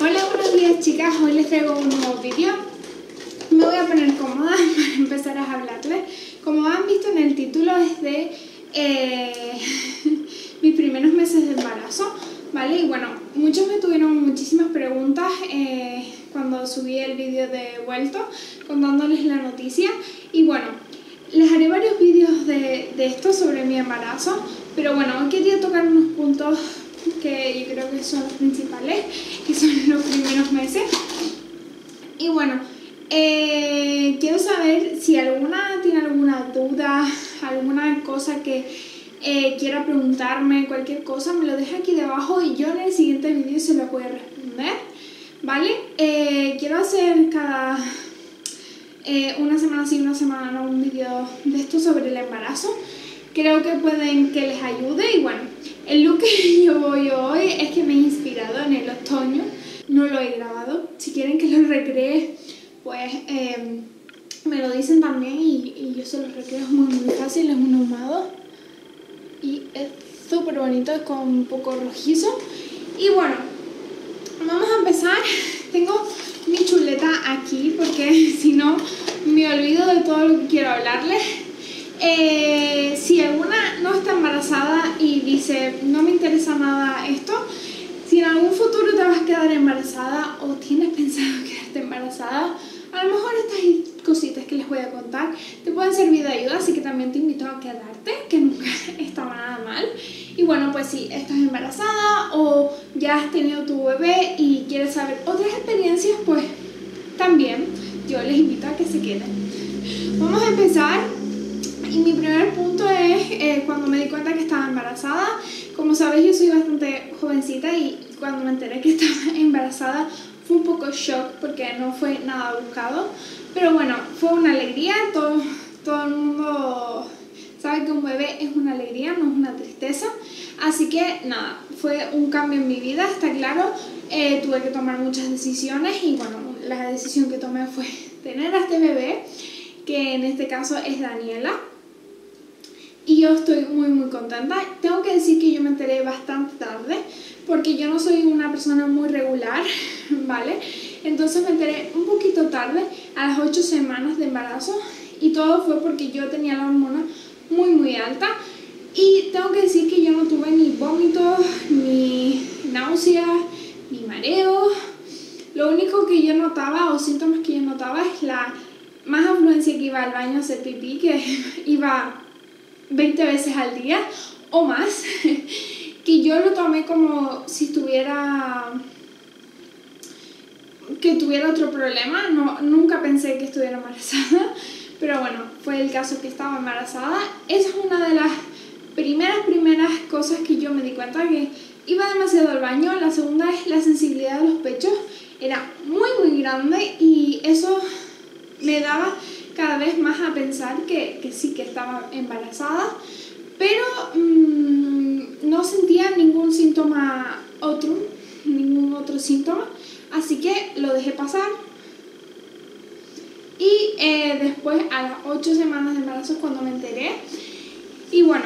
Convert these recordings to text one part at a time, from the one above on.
Hola, buenos días chicas, hoy les traigo un nuevo vídeo. Me voy a poner cómoda para empezar a hablarles. Como han visto en el título es de mis primeros meses de embarazo, ¿vale? Y bueno, muchos me tuvieron muchísimas preguntas cuando subí el vídeo de vuelto contándoles la noticia. Y bueno, les haré varios vídeos de esto sobre mi embarazo, pero bueno, hoy quería tocar unos puntos que yo creo que son los principales, que son los primeros meses. Y bueno, quiero saber si alguna tiene alguna duda, alguna cosa que quiera preguntarme, cualquier cosa, me lo deja aquí debajo y yo en el siguiente vídeo se lo voy a responder, ¿vale? Quiero hacer cada una semana sí, una semana no, un vídeo de esto sobre el embarazo. Creo que pueden que les ayude. Y bueno, el look que yo voy hoy es que me he inspirado en el otoño. No lo he grabado. Si quieren que lo recree, pues me lo dicen también y yo se lo recreo. Es muy fácil, es un ahumado y es súper bonito, es con un poco rojizo. Y bueno, vamos a empezar. Tengo mi chuleta aquí porque si no me olvido de todo lo que quiero hablarles. Si alguna no está embarazada y dice no me interesa nada esto, si en algún futuro te vas a quedar embarazada o tienes pensado quedarte embarazada, a lo mejor estas cositas que les voy a contar te pueden servir de ayuda, así que también te invito a quedarte, que nunca está nada mal. Y bueno, pues si estás embarazada o ya has tenido tu bebé y quieres saber otras experiencias, pues también yo les invito a que se queden. Vamos a empezar. Y mi primer punto es cuando me di cuenta que estaba embarazada. Como sabéis, yo soy bastante jovencita y cuando me enteré que estaba embarazada fue un poco shock porque no fue nada buscado. Pero bueno, fue una alegría. Todo el mundo sabe que un bebé es una alegría, no es una tristeza. Así que nada, fue un cambio en mi vida, está claro. Tuve que tomar muchas decisiones y bueno, la decisión que tomé fue tener a este bebé, que en este caso es Daniela. Y yo estoy muy contenta. Tengo que decir que yo me enteré bastante tarde porque yo no soy una persona muy regular, ¿vale? Entonces me enteré un poquito tarde, a las 8 semanas de embarazo, y todo fue porque yo tenía la hormona muy alta. Y tengo que decir que yo no tuve ni vómitos, ni náuseas, ni mareos. Lo único que yo notaba, o síntomas que yo notaba, es la más afluencia que iba al baño a hacer pipí, que iba 20 veces al día o más, que yo lo tomé como si tuviera otro problema. Nunca pensé que estuviera embarazada, pero bueno, fue el caso que estaba embarazada. Esa es una de las primeras cosas que yo me di cuenta, que iba demasiado al baño. La segunda es la sensibilidad de los pechos, era muy grande y eso me daba cada vez más a pensar que sí, que estaba embarazada, pero no sentía ningún otro síntoma, así que lo dejé pasar. Y después a las 8 semanas de embarazo es cuando me enteré. Y bueno,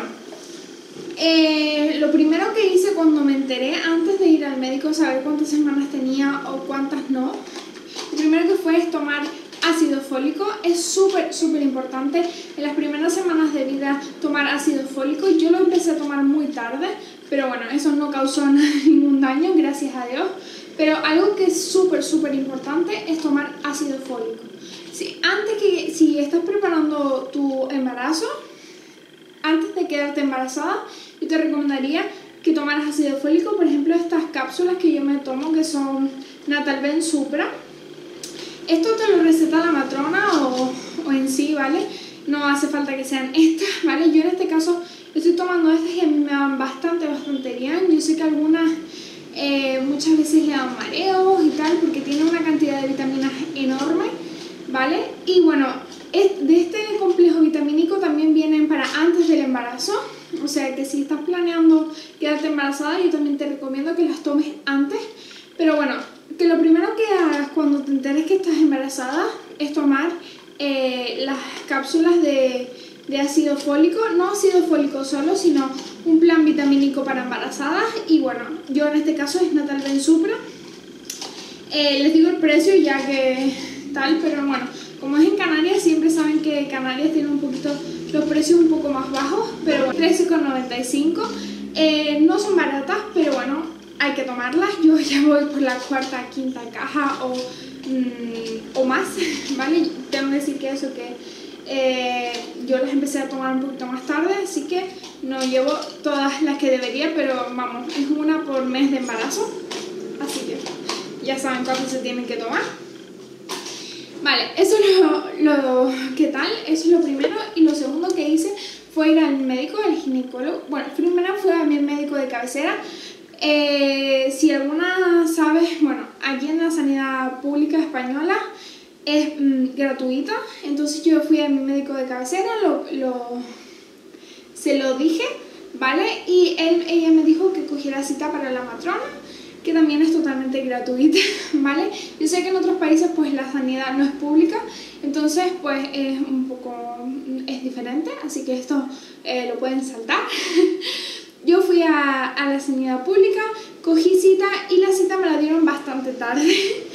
lo primero que hice cuando me enteré, antes de ir al médico, saber cuántas semanas tenía o cuántas no, lo primero que fue es tomar ácido fólico. Es súper importante en las primeras semanas de vida tomar ácido fólico. Yo lo empecé a tomar muy tarde, pero bueno, eso no causó ningún daño, gracias a Dios. Pero algo que es súper importante es tomar ácido fólico. Si estás preparando tu embarazo, antes de quedarte embarazada, yo te recomendaría que tomaras ácido fólico. Por ejemplo, estas cápsulas que yo me tomo, que son Natalben Supra. Esto te lo receta la matrona o en sí, ¿vale? No hace falta que sean estas, ¿vale? Yo en este caso estoy tomando estas y a mí me dan bastante bien. Yo sé que algunas muchas veces le dan mareos y tal porque tiene una cantidad de vitaminas enorme, ¿vale? Y bueno, de este complejo vitamínico también vienen para antes del embarazo. O sea que si estás planeando quedarte embarazada, yo también te recomiendo que las tomes antes. Pero bueno, que lo primero que hagas cuando te enteres que estás embarazada es tomar las cápsulas de ácido fólico. No ácido fólico solo, sino un plan vitamínico para embarazadas. Y bueno, yo en este caso es Natalben Supra. Les digo el precio ya que tal, pero bueno, como es en Canarias, siempre saben que Canarias tiene un poquito los precios un poco más bajos, pero bueno, 13,95. No son baratas, pero bueno, hay que tomarlas. Yo ya voy por la cuarta, quinta caja o más, ¿vale? Tengo que decir que eso yo las empecé a tomar un poquito más tarde, así que no llevo todas las que debería, pero vamos, es una por mes de embarazo, así que ya saben cuánto se tienen que tomar. Vale, eso es lo que tal, eso es lo primero. Y lo segundo que hice fue ir al médico, al ginecólogo. Bueno, primero fue a mi médico de cabecera. Si alguna sabe, bueno, aquí en la sanidad pública española es gratuita. Entonces yo fui a mi médico de cabecera, se lo dije, ¿vale? Y ella me dijo que cogiera cita para la matrona, que también es totalmente gratuita, ¿vale? Yo sé que en otros países pues la sanidad no es pública, entonces pues es diferente, así que esto lo pueden saltar. Yo fui a la sanidad pública, cogí cita y la cita me la dieron bastante tarde.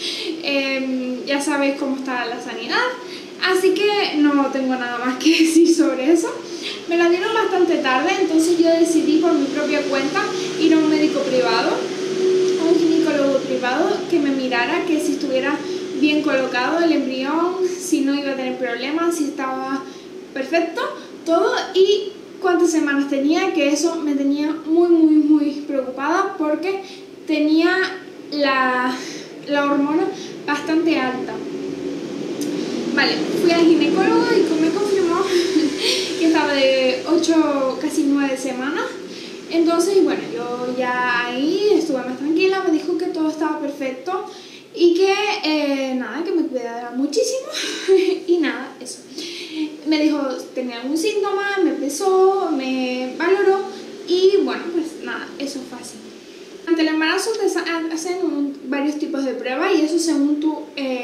Ya sabéis cómo está la sanidad, así que no tengo nada más que decir sobre eso. Me la dieron bastante tarde, entonces yo decidí por mi propia cuenta ir a un médico privado, un ginecólogo privado, que me mirara que si estuviera bien colocado el embrión, si no iba a tener problemas, si estaba perfecto, todo, y cuántas semanas tenía, que eso me tenía muy preocupada porque tenía la hormona bastante alta. Vale, fui al ginecólogo y me confirmó que estaba de 8, casi 9 semanas. Entonces, bueno, yo ya ahí estuve más tranquila, me dijo que todo estaba perfecto y que nada, que me cuidara muchísimo y nada, eso. Me dijo, tenía algún síntoma, me pesó, me valoró y bueno, pues nada, eso fue así. Ante el embarazo te hacen varios tipos de pruebas y eso según tu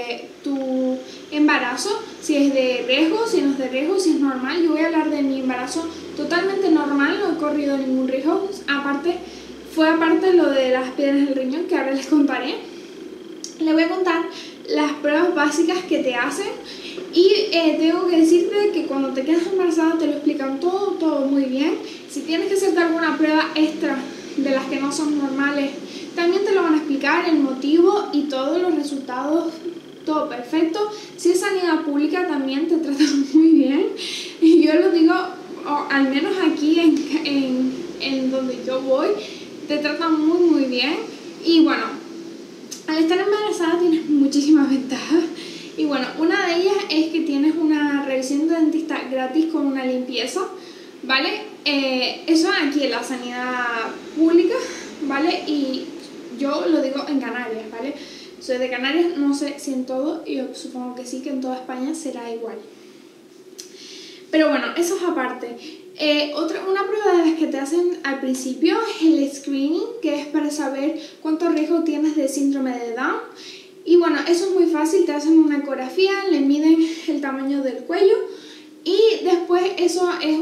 embarazo, si es de riesgo, si no es de riesgo, si es normal. Yo voy a hablar de mi embarazo totalmente normal, no he corrido ningún riesgo. Aparte lo de las piedras del riñón, que ahora les contaré. Les voy a contar las pruebas básicas que te hacen y tengo que decirte que cuando te quedas embarazada te lo explican todo muy bien. Si tienes que hacerte alguna prueba extra de las que no son normales, también te lo van a explicar, el motivo y todos los resultados, todo perfecto. Si es sanidad pública también te tratan muy bien, y yo lo digo, al menos aquí en donde yo voy, te tratan muy bien. Y bueno, al estar embarazada tienes muchísimas ventajas. Y bueno, una de ellas es que tienes una revisión de dentista gratis con una limpieza, ¿vale? Eso aquí en la sanidad pública, ¿vale? Y yo lo digo en Canarias, ¿vale? Soy de Canarias, no sé si en todo, yo supongo que sí, que en toda España será igual. Pero bueno, eso es aparte. Una prueba de las que te hacen al principio es el screening, que es para saber cuánto riesgo tienes de síndrome de Down. Y bueno, eso es muy fácil, te hacen una ecografía, le miden el tamaño del cuello y después eso es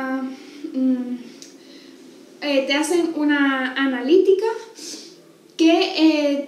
te hacen una analítica que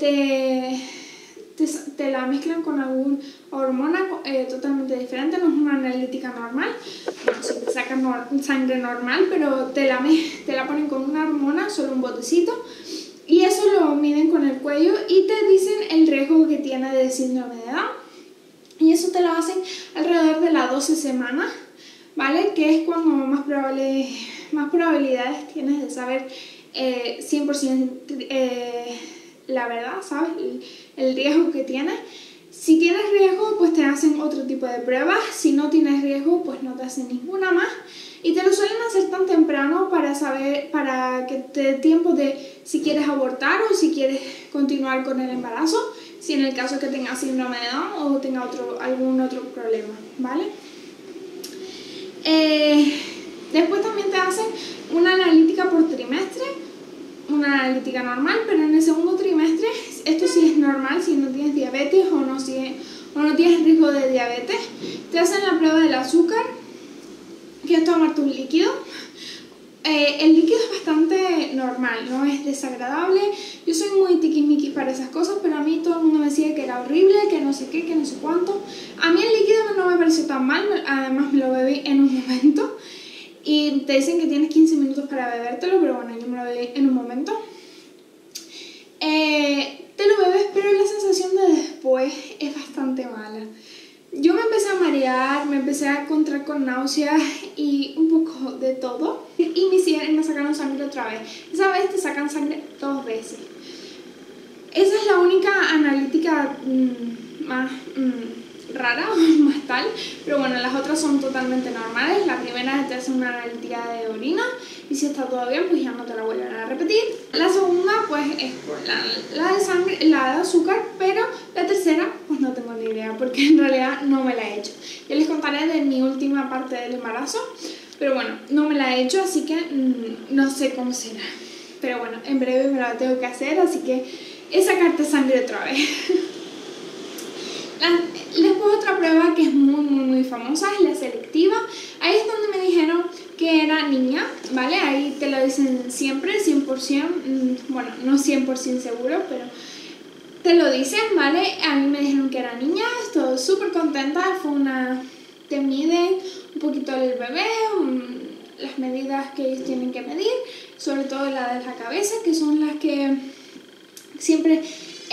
te la mezclan con alguna hormona totalmente diferente, no es una analítica normal. Bueno, sí te sacan sangre normal, pero te la ponen con una hormona, solo un botecito, y eso lo miden con el cuello y te dicen el riesgo que tiene de síndrome de Down. Y eso te lo hacen alrededor de las 12 semanas, ¿vale? Que es cuando más probabilidades tienes de saber 100% la verdad, ¿sabes? El riesgo que tienes. Si tienes riesgo, pues te hacen otro tipo de pruebas. Si no tienes riesgo, pues no te hacen ninguna más. Y te lo suelen hacer tan temprano para que te dé tiempo de si quieres abortar o si quieres continuar con el embarazo, si en el caso que tengas síndrome de Down o tenga algún otro problema, ¿vale? Después también te hacen una analítica por trimestre, una analítica normal, pero en el segundo trimestre, esto sí es normal si no tienes diabetes o no tienes riesgo de diabetes, te hacen la prueba del azúcar, que es tomarte un líquido, el líquido es bastante normal, no es desagradable. Yo soy muy tiquismiquis para esas cosas, pero a mí todo el mundo me decía que era horrible, que no sé qué, que no sé cuánto. A mí el líquido no me pareció tan mal, además me lo bebí en un momento. Y te dicen que tienes 15 minutos para bebértelo, pero bueno, yo me lo bebí en un momento. Te lo bebes, pero la sensación de después es bastante mala. Yo me empecé a marear, me empecé a encontrar con náuseas y un poco de todo. Y me sacaron sangre otra vez. Esa vez te sacan sangre 2 veces. Esa es la única analítica más rara, más tal. Pero bueno, las otras son totalmente normales. La primera te hace una analítica de orina. Y si está todo bien, pues ya no te la vuelven a repetir. La segunda, pues, es por la de sangre, la de azúcar, pero la tercera, pues no tengo ni idea, porque en realidad no me la he hecho. Ya les contaré de mi última parte del embarazo, pero bueno, no me la he hecho, así que no sé cómo será. Pero bueno, en breve me la tengo que hacer, así que es sacarte sangre otra vez. Después otra prueba que es muy famosa es la selectiva. Ahí es donde me dijeron que era niña, ¿vale? Ahí te lo dicen siempre, 100%, bueno, no 100% seguro, pero te lo dicen, ¿vale? A mí me dijeron que era niña, estoy súper contenta, te miden un poquito el bebé, las medidas que ellos tienen que medir, sobre todo la de la cabeza, que son las que siempre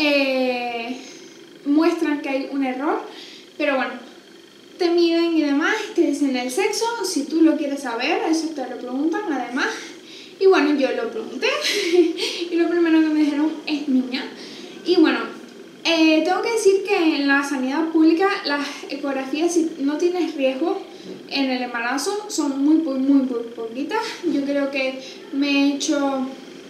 muestran que hay un error, pero bueno, te miden y demás, te dicen el sexo, si tú lo quieres saber, eso te lo preguntan además. Y bueno, yo lo pregunté y lo primero que me dijeron es niña. Y bueno, tengo que decir que en la sanidad pública las ecografías, si no tienes riesgo en el embarazo, son muy poquitas. Yo creo que me he hecho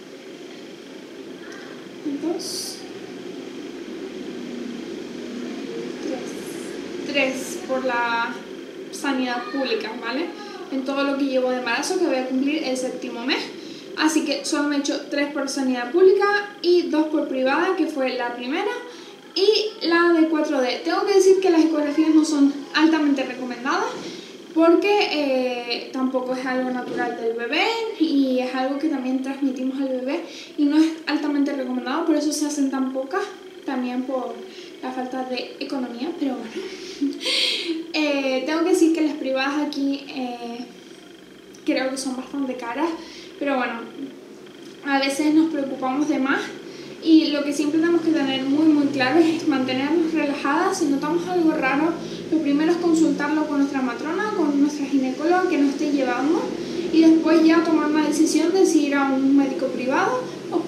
3 por la sanidad pública, ¿vale? En todo lo que llevo de embarazo, que voy a cumplir el 7º mes. Así que solo me he hecho 3 por sanidad pública y 2 por privada, que fue la primera, y la de 4D. Tengo que decir que las ecografías no son altamente recomendadas porque tampoco es algo natural del bebé y es algo que también transmitimos al bebé y no es altamente recomendado, por eso se hacen tan pocas, también por la falta de economía, pero bueno. Tengo que decir que las privadas aquí creo que son bastante caras, pero bueno, a veces nos preocupamos de más y lo que siempre tenemos que tener muy claro es mantenernos relajadas. Si notamos algo raro, lo primero es consultarlo con nuestra matrona, con nuestra ginecóloga que nos esté llevando y después ya tomar una decisión de si ir a un médico privado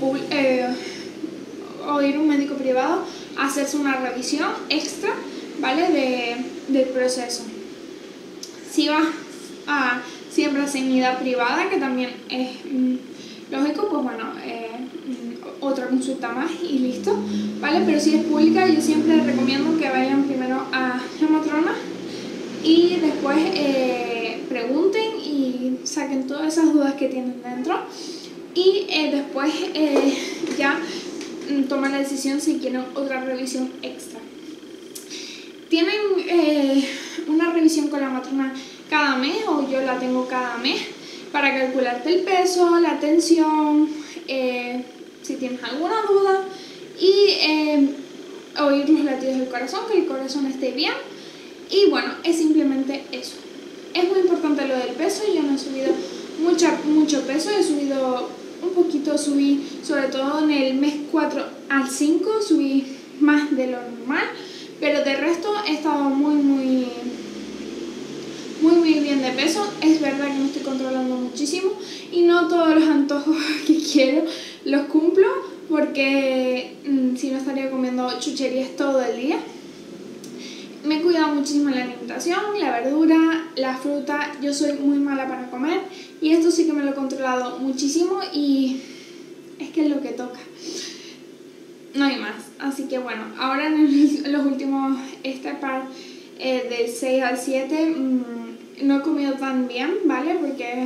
o ir a un médico privado a hacerse una revisión extra, ¿vale? Del proceso. Si vas siempre a sanidad privada, que también es lógico, pues bueno, otra consulta más y listo, ¿vale? Pero si es pública, yo siempre recomiendo que vayan primero a la matrona y después pregunten y saquen todas esas dudas que tienen dentro y después ya toman la decisión si quieren otra revisión extra. Tienen una revisión con la matrona cada mes, o yo la tengo cada mes, para calcularte el peso, la tensión, si tienes alguna duda, y oír los latidos del corazón, que el corazón esté bien. Y bueno, es simplemente eso. Es muy importante lo del peso. Yo no he subido mucho peso, he subido un poquito, subí sobre todo en el mes 4 al 5, subí más de lo normal, pero de resto he estado muy bien de peso. Es verdad que me estoy controlando muchísimo y no todos los antojos que quiero los cumplo, porque si no estaría comiendo chucherías todo el día. Me he cuidado muchísimo la alimentación, la verdura, la fruta. Yo soy muy mala para comer y esto sí que me lo he controlado muchísimo y es que es lo que toca. No hay más. Así que bueno, ahora en los últimos del 6 al 7 no he comido tan bien, ¿vale? Porque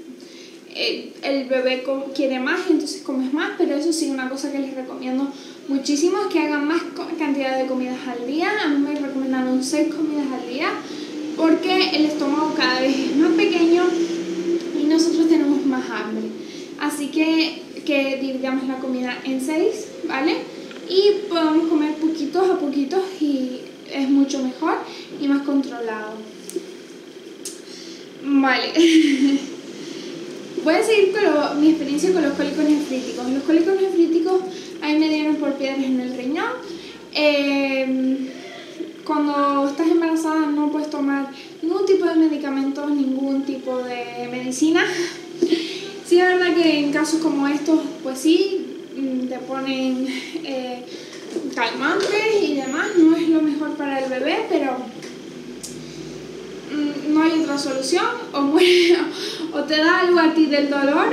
el bebé quiere más y entonces comes más, pero eso sí, una cosa que les recomiendo muchísimo es que hagan más cantidad de comidas al día. A mí me recomendaron 6 comidas al día porque el estómago cada vez es más pequeño y nosotros tenemos más más hambre. Así que dividamos la comida en 6, ¿vale? Y podemos comer poquitos a poquitos y es mucho mejor y más controlado. Vale. Voy a seguir con mi experiencia con los cólicos nefríticos. Los cólicos nefríticos a mí me dieron por piedras en el riñón. Cuando estás embarazada no puedes tomar ningún tipo de medicamentos, ningún tipo de medicina. Sí, es verdad que en casos como estos, pues sí, te ponen calmantes y demás. No es lo mejor para el bebé, pero no hay otra solución. O te da algo a ti del dolor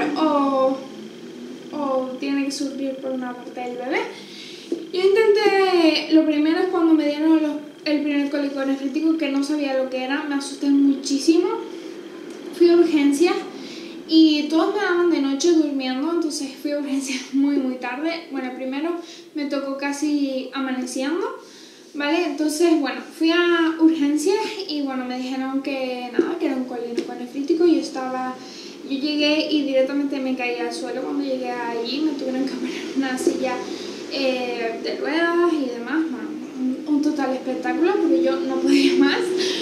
o tiene que sufrir por una parte del bebé. Yo intenté, lo primero es cuando me dieron el primer cólico nefrítico, que no sabía lo que era, me asusté muchísimo. Fui a urgencias y todos me daban de noche durmiendo, entonces fui a urgencias muy tarde. Bueno, primero me tocó casi amaneciendo, ¿vale? Entonces, bueno, fui a urgencias y bueno, me dijeron que nada, que era un cólico nefrítico. Yo llegué y directamente me caí al suelo. Cuando llegué allí me tuvieron que poner una silla de ruedas y demás. Bueno, un total espectáculo porque yo no podía más.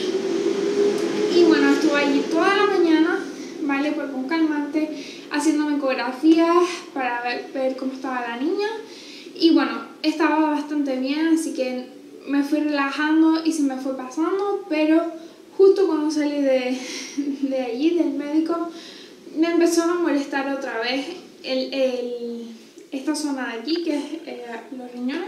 Y bueno, estuve allí toda la mañana, ¿vale? Pues con calmante, haciéndome ecografías para ver cómo estaba la niña. Y bueno, estaba bastante bien, así que me fui relajando y se me fue pasando, pero justo cuando salí de allí, del médico, me empezó a molestar otra vez esta zona de aquí, que es los riñones.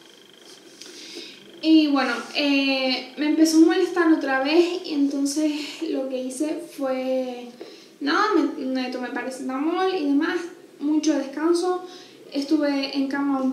Y bueno, me empezó a molestar otra vez y entonces lo que hice fue, nada, me tomé paracetamol y demás, mucho descanso. Estuve en cama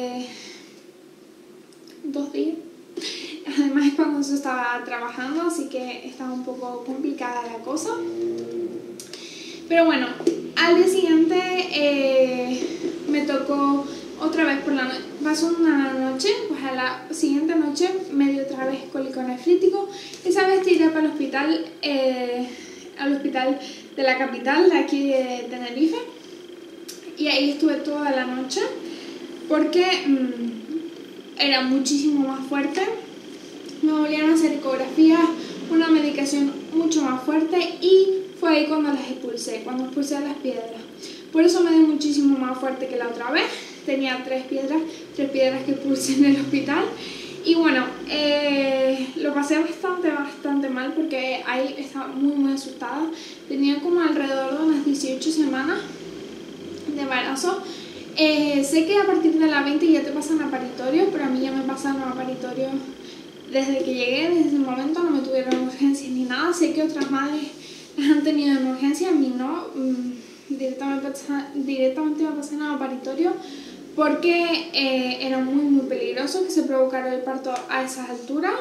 2 días. Además es cuando se estaba trabajando, así que estaba un poco complicada la cosa. Pero bueno, al día siguiente me tocó otra vez por la noche. Pasó una noche, pues a la siguiente noche me dio otra vez cólico nefrítico. Esa vez tiré para el hospital, al hospital de la capital, de aquí de Tenerife. Y ahí estuve toda la noche porque era muchísimo más fuerte. Me volvieron a hacer ecografías, una medicación mucho más fuerte y fue ahí cuando las expulsé, cuando expulsé las piedras. Por eso me dio muchísimo más fuerte que la otra vez. Tenía 3 piedras que expulsé en el hospital. Y bueno, lo pasé bastante mal porque ahí estaba muy asustada. Tenía como alrededor de unas 18 semanas de embarazo. Sé que a partir de la 20 ya te pasan a paritorio, pero a mí ya me pasaron a paritorio desde que llegué. Desde ese momento no me tuvieron urgencias ni nada. Sé que otras madres las han tenido en urgencia, a mí no. Directamente me pasaron a paritorio porque era muy peligroso que se provocara el parto a esas alturas.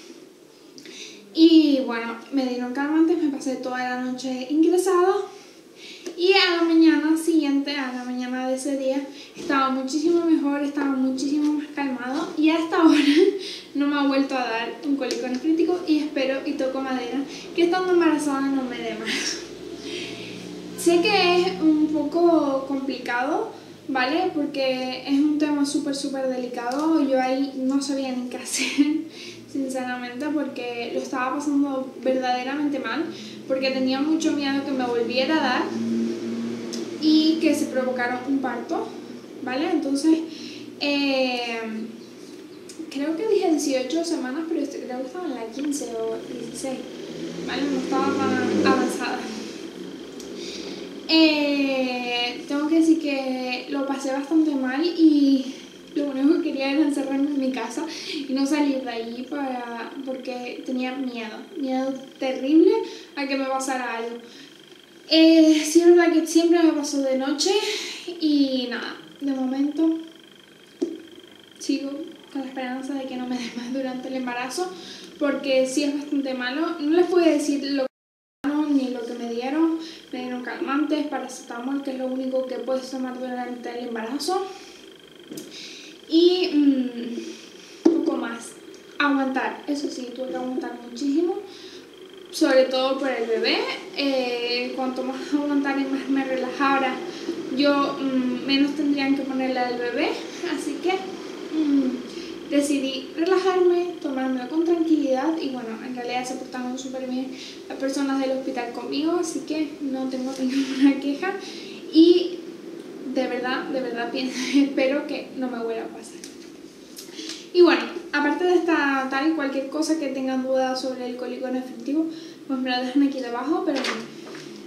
Y bueno, me dieron calmantes, me pasé toda la noche ingresada. Y a la mañana siguiente, a la mañana de ese día, estaba muchísimo mejor, estaba muchísimo más calmado y hasta ahora no me ha vuelto a dar un cólico nefrítico y espero y toco madera que estando embarazada no me dé más. Sé que es un poco complicado, ¿vale? Porque es un tema súper delicado. Yo ahí no sabía ni qué hacer, sinceramente, porque lo estaba pasando verdaderamente mal, porque tenía mucho miedo que me volviera a dar y que se provocara un parto, ¿vale? Entonces, creo que dije 18 semanas, pero creo que estaba en la 15 o 16, ¿vale? No estaba tan avanzada. Tengo que decir que lo pasé bastante mal y lo único que quería era encerrarme en mi casa y no salir de allí porque tenía miedo terrible a que me pasara algo. Sí, es verdad que siempre me pasó de noche y nada, de momento sigo con la esperanza de que no me dé más durante el embarazo, porque sí es bastante malo. No les puedo decir lo que me dieron ni lo que me dieron calmantes, paracetamol, que es lo único que puedes tomar durante el embarazo, y poco más. Aguantar, eso sí, tuve que aguantar muchísimo sobre todo por el bebé. Cuanto más aguantara y más me relajara, yo menos tendrían que ponerle al bebé, así que decidí relajarme, tomármelo con tranquilidad y bueno, en realidad se portaron súper bien las personas del hospital conmigo, así que no tengo ninguna queja y de verdad espero que no me vuelva a pasar. Y bueno, aparte de esta tal, cualquier cosa que tengan dudas sobre el cólico no efectivo, pues me lo dejan aquí debajo, pero bueno.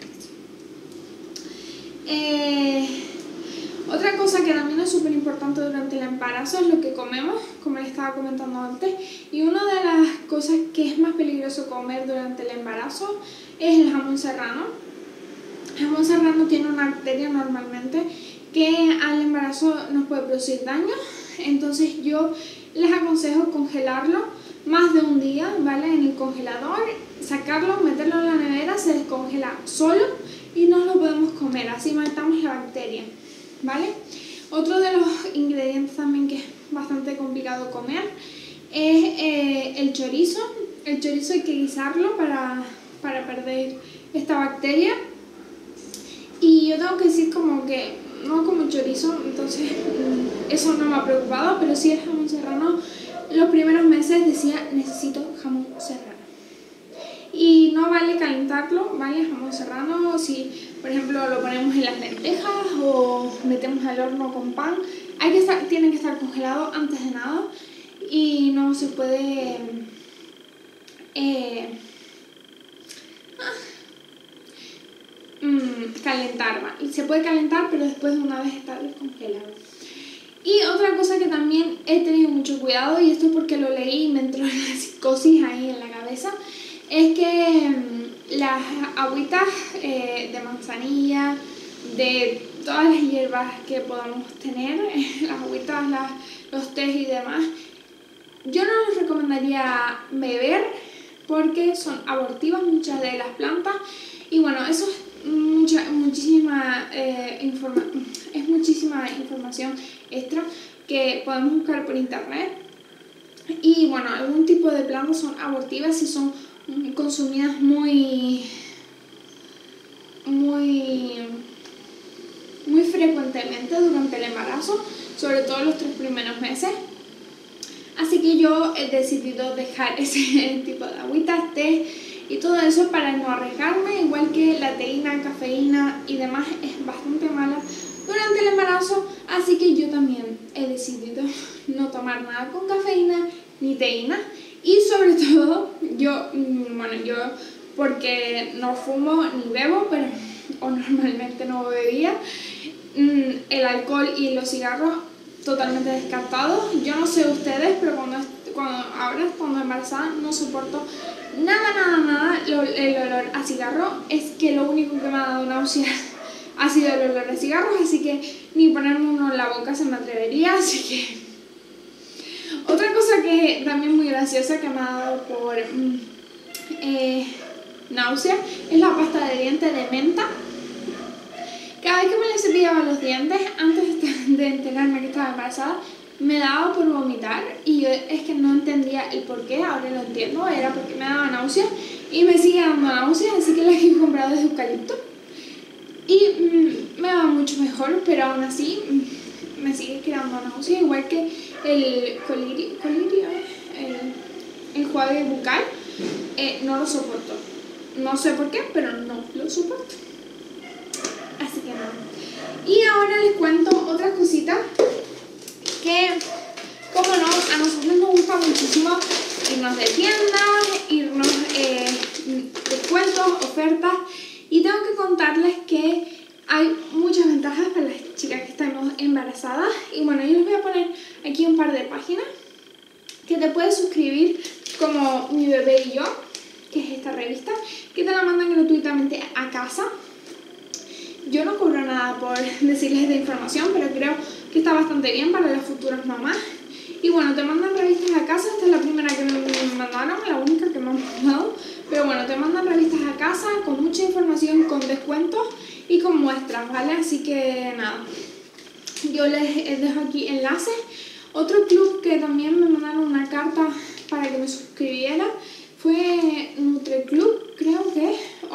Otra cosa que también es súper importante durante el embarazo es lo que comemos, como les estaba comentando antes. Y una de las cosas que es más peligroso comer durante el embarazo es el jamón serrano. El jamón serrano tiene una bacteria normalmente que al embarazo nos puede producir daño. Entonces yo les aconsejo congelarlo más de un día, ¿vale? En el congelador, sacarlo, meterlo en la nevera, se descongela solo y nos lo podemos comer, así matamos la bacteria, ¿vale? Otro de los ingredientes también que es bastante complicado comer es el chorizo. El chorizo hay que guisarlo para perder esta bacteria. Y yo tengo que decir como que no como chorizo, entonces eso no me ha preocupado, pero sí el jamón serrano. Los primeros meses decía necesito jamón serrano. Y no vale calentarlo, ¿vale? El jamón serrano, si por ejemplo lo ponemos en las lentejas o metemos al horno con pan, tiene que estar congelado antes de nada y no se puede calentar, ¿vale? Se puede calentar, pero después de una vez está descongelado. Y otra cosa que también he tenido mucho cuidado, y esto es porque lo leí y me entró la psicosis ahí en la cabeza, es que las agüitas de manzanilla, de todas las hierbas que podamos tener, las agüitas, los tés y demás, yo no les recomendaría beber porque son abortivas muchas de las plantas y bueno, eso es muchísima información extra que podemos buscar por internet. Y bueno, algún tipo de plantas son abortivas si son consumidas muy frecuentemente durante el embarazo, sobre todo los 3 primeros meses. Así que yo he decidido dejar ese tipo de agüitas, té y todo eso para no arriesgarme, igual que la teína, cafeína y demás es bastante mala durante el embarazo, así que yo también he decidido no tomar nada con cafeína ni teína y sobre todo yo porque no fumo ni bebo, o normalmente no bebía, el alcohol y los cigarros totalmente descartados. Yo no sé ustedes, pero cuando embarazada no soporto nada el olor a cigarro. Es que lo único que me ha dado náuseas ha sido el olor a cigarros, así que ni ponerme uno en la boca se me atrevería, así que... Otra cosa que también muy graciosa que me ha dado por náusea es la pasta de dientes de menta. Cada vez que me le cepillaba los dientes, antes de enterarme que estaba embarazada, me daba por vomitar y yo es que no entendía el por qué, ahora lo entiendo, era porque me daba náuseas y me sigue dando náuseas, así que las he comprado de eucalipto y me va mucho mejor, pero aún así me sigue quedando náuseas, igual que el colirio, el enjuague bucal, no lo soporto. No sé por qué, pero no lo soporto. Así que nada. Y ahora les cuento otra cosita que, como no, a nosotros nos gusta muchísimo irnos de tiendas, irnos descuentos, ofertas, y tengo que contarles que hay muchas ventajas para las chicas que estamos embarazadas. Y bueno, yo les voy a poner aquí un par de páginas que te puedes suscribir como Mi Bebé y Yo, que es esta revista, que te la mandan gratuitamente a casa. Yo no cobro nada por decirles esta información, pero creo que está bastante bien para las futuras mamás. Y bueno, te mandan revistas a casa, esta es la primera que me mandaron, la única que me han mandado. Pero bueno, te mandan revistas a casa con mucha información, con descuentos y con muestras, ¿vale? Así que nada, yo les dejo aquí enlaces. Otro club que también me mandaron una carta para que me suscribiera fue NutriClub,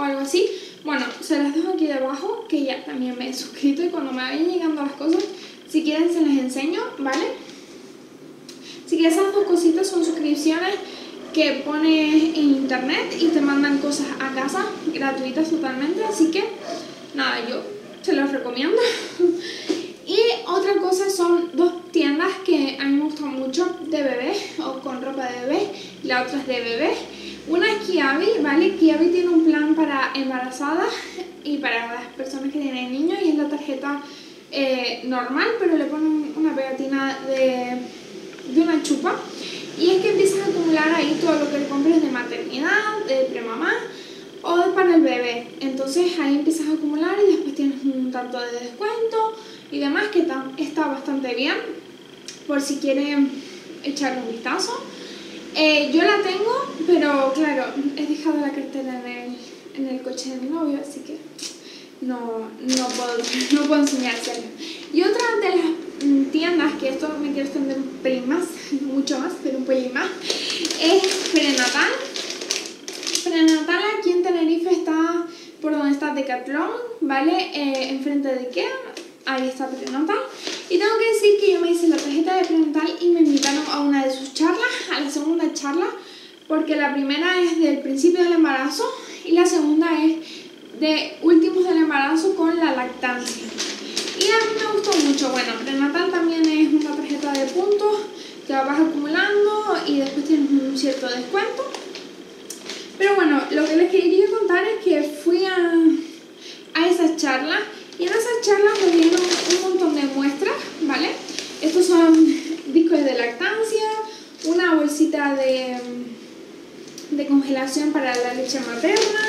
algo así, bueno, se las dejo aquí debajo, que ya también me he suscrito y cuando me vayan llegando las cosas, si quieren se las enseño, ¿vale? Así que esas dos cositas son suscripciones que pones en internet y te mandan cosas a casa, gratuitas totalmente, así que nada, yo se los recomiendo. Y otra cosa son dos tiendas que a mí me gustan mucho de bebé o con ropa de bebé, y la otra es de bebé. Una es Kiabi, ¿vale? Kiabi tiene un plan para embarazadas y para las personas que tienen niños y es la tarjeta normal, pero le ponen una pegatina de una chupa. Y es que empiezas a acumular ahí todo lo que compres de maternidad, de premamá o para el bebé. Entonces ahí empiezas a acumular y después tienes un tanto de descuento y demás que está bastante bien por si quieren echarle un vistazo. Yo la tengo, pero claro, he dejado la cartera en el coche de mi novio, así que no puedo enseñárselo. Y otra de las tiendas, que esto me quiero extender un pelín más, mucho más, pero un pelín más, es Prenatal. Prenatal aquí en Tenerife está por donde está Decathlon, ¿vale? Enfrente de Ikea, ahí está Prenatal. Y tengo que decir que yo me hice la tarjeta de Prenatal y me invitaron a una de sus charlas, a la segunda charla, porque la primera es del principio del embarazo y la segunda es de últimos del embarazo con la lactancia. Y a mí me gustó mucho. Bueno, Prenatal también es una tarjeta de puntos que vas acumulando y después tienes un cierto descuento. Pero bueno, lo que les quería contar es que fui a esas charlas y en esas charlas me dieron un montón de muestras, ¿vale? Estos son discos de lactancia, una bolsita de congelación para la leche materna,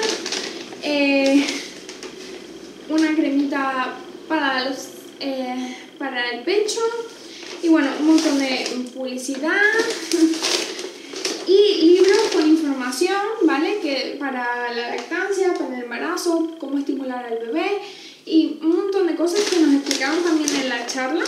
una cremita para el pecho y bueno, un montón de publicidad y libros con información, ¿vale? Que para la lactancia, para el embarazo, cómo estimular al bebé y un montón de cosas que nos explicaron también en la charla.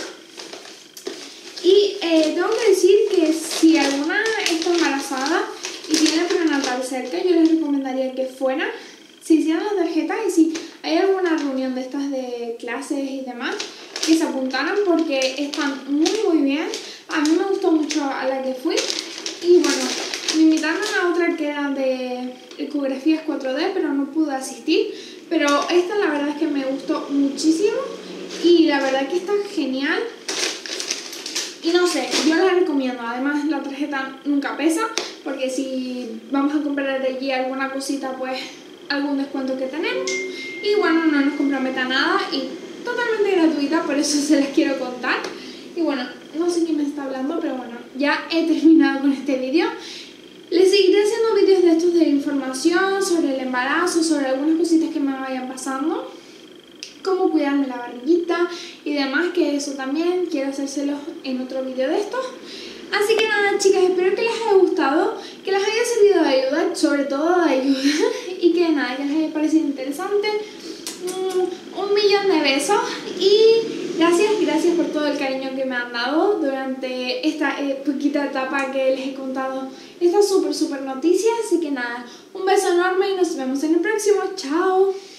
Y tengo que decir que si alguna está embarazada y tiene Prenatal cerca, yo les recomendaría que fueran, se hicieran la tarjeta y si hay alguna reunión de estas de clases y demás, que se apuntaran porque están muy bien. A mí me gustó mucho a la que fui y bueno, me invitaron a otra que era de ecografías 4D, pero no pude asistir. Pero esta la verdad es que me gustó muchísimo y la verdad que está genial. Y no sé, yo la recomiendo. Además la tarjeta nunca pesa, porque si vamos a comprar de allí alguna cosita, pues algún descuento que tenemos. Y bueno, no nos comprometa nada y totalmente gratuita, por eso se las quiero contar. Y bueno, no sé quién me está hablando, pero bueno, ya he terminado con este vídeo. Les seguiré haciendo vídeos de estos de información sobre el embarazo, sobre algunas cositas que me vayan pasando, cómo cuidarme la barriguita y demás, que eso también quiero hacérselos en otro vídeo de estos. Así que nada, chicas, espero que les haya gustado, que les haya servido de ayuda, sobre todo de ayuda, y que nada, que les haya parecido interesante. Un millón de besos y gracias por todo el cariño que me han dado durante esta poquita etapa que les he contado esta súper noticia. Así que nada, un beso enorme y nos vemos en el próximo. Chao.